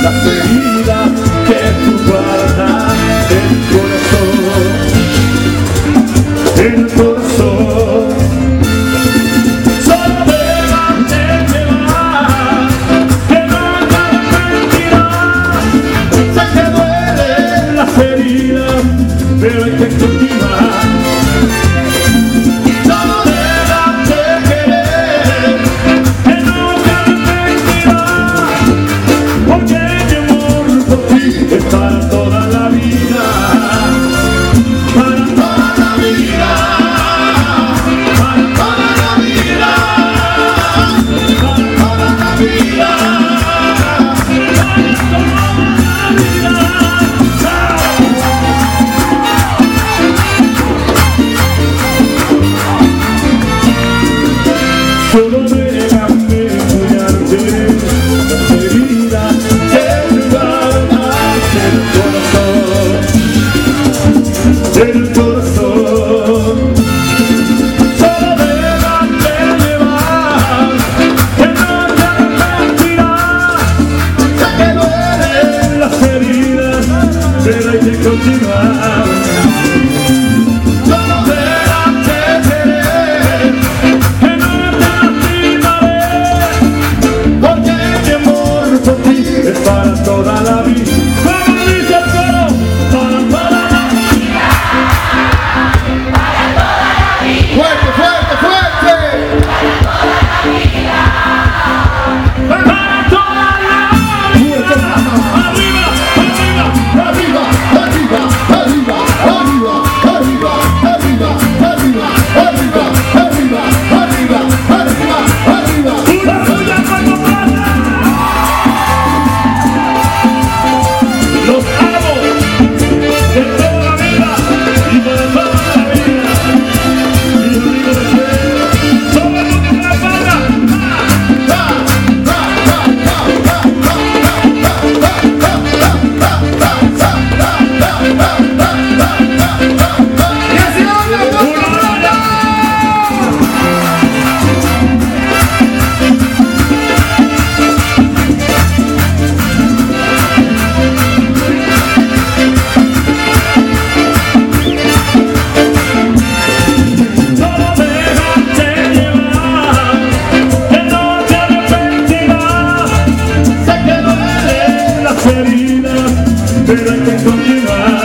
las heridas que tú guardas en el corazón, en el corazón. Solo déjate llevar, que no te arrepentirás. Sé que duelen las heridas, pero hay que continuar. Para toda la vida, para toda la vida, para toda la vida, para toda la vida, para toda la vida. Solo déjame cuidarte, querida, que te guardas en el corazón. Solo déjate llevar, que no te arrepentirás. Sé que duelen las heridas, pero hay que continuar. Solo déjate querer, que no te lastimaré, porque mi amor por ti es para toda la vida. Como dice el coro, para toda la vida. Fuerte, fuerte, fuerte. Para toda la vida. Arriba, arriba, arriba, arriba, arriba, arriba, arriba, arriba, arriba, arriba, arriba, arriba, arriba, arriba. Una bulla cuando plata. Los amo de toda la vida y para toda la vida. Pero hay que continuar.